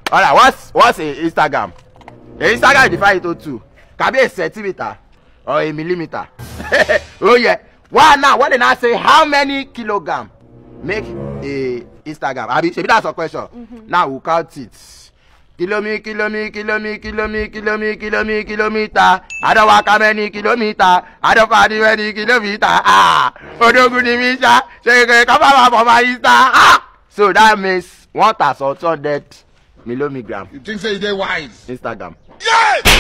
Alright, what's a Instagram? A Instagram divide into two. Can be a centimeter or a millimeter. Oh yeah. Why now? When they now say how many kilogram make a Instagram? Abi, that's a question. Now we'll count it. Kilometer. I don't walk how many kilometer. I don't party many kilometer. Ah, so that means 1,200 milligram. You think say they wise? Instagram. Yeah!